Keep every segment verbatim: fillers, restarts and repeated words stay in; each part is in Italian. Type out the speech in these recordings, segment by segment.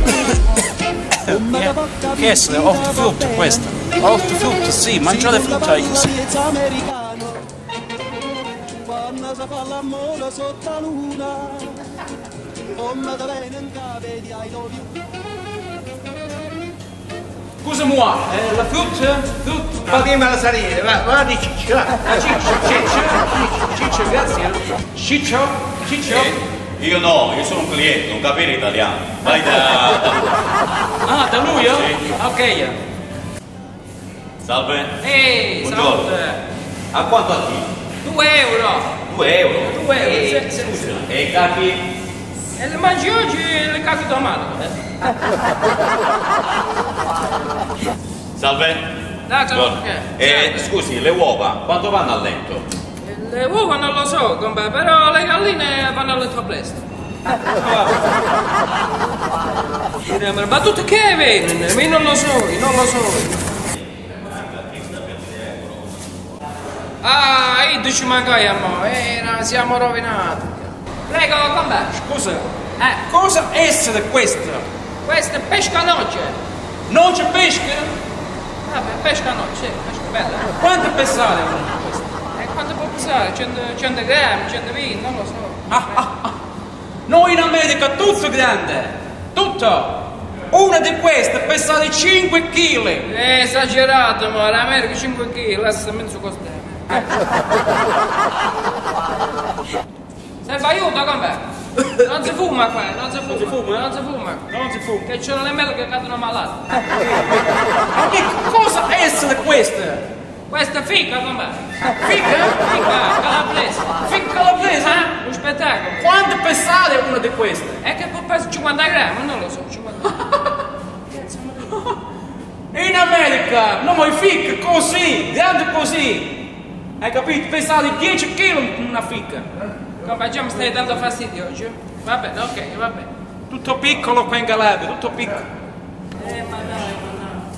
Che essere ortofrutta questa? Ortofrutta, sì, mangia le frutta io, sì. Quando si fa l'amore sotto la luna, come da bene in vedi ai novi. Scusa moi, eh, la frutta? Frutta? Fatemela salire, va, va di ciccio, va. La ciccia, ciccia, ciccia, grazie. Ciccio, ciccio. Eh, io no, io sono un cliente, non capire italiano. Vai da... Ah, da lui, oh? Sì. Ok. Salve. Ehi, Buongiorno. salve. A quanto a chi? Due euro. Due euro? Due euro, E, sì, sì, scusa, sì. e i capi? E le mangi oggi e le cacche domani. Salve. No, ciao. Buongiorno. E scusi, le uova, quanto vanno a letto? Le uova non lo so, compa, però le galline vanno a letto presto. Ma tutte che vengono? Io non lo so, io non lo so. Ah, io ci mancai a me, eh, siamo rovinati. Prego, compa. Scusa, eh, cosa essere questa? Questa è pesca noce. Noce pesca? Vabbè, pesca noce, sì, pesca bella. Quanto pesare una questa? E quanto può pesare? cento grammi, centoventi, non lo so. Ah, ah, ah. Noi in America tutto grande, tutto. Una di queste pesa di cinque chili. È esagerato, ma l'America cinque chili, lascia mezzo costato. Se fa aiuto con me. Non si fuma qua, non si fuma, non si fuma, non si fuma. Che c'erano le mele che cadono malate. Ma che cosa essere questa? Questa è fica con me. Fica? Fica calabrese. Fica calabrese? Eh? Un spettacolo. Quanto pesare una di queste? È che può pesare cinquanta grammi, non lo so, cinquanta grammi. In America non vuoi fica così, grande così. Hai capito? Pesare dieci chili una fica. Come già mi stai dando fastidio oggi? Va bene, ok, va bene. Tutto piccolo qua in Calabria, tutto piccolo. Eh, ma dai, ma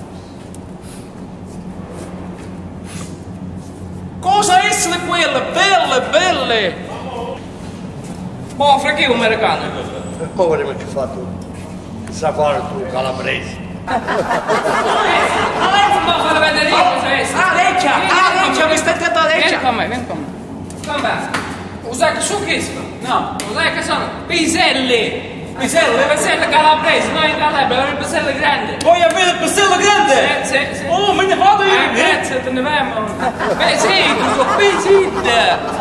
dai. Cosa essere quelle? Belle, belle! Boh, fra chi è un americano? Come mi ci fa tu? Sa fare tu calabrese. Ma lei non può fare vedere cosa è? Ah, Leccia! Ah, Leccia, mi stai trattando Leccia! Vieni con me, vieni con me. Come? Usai che sono che sono? No, usai che sono? Piselli! Piselli? Piselli calabrese, noi in Calabria, abbiamo il pisello grande. Vuoi avere il pisello grande? Sì, sì, sì. Oh, me ne vado io! Eh, grazie, te ne vamo. Beh, sì, questo pesite!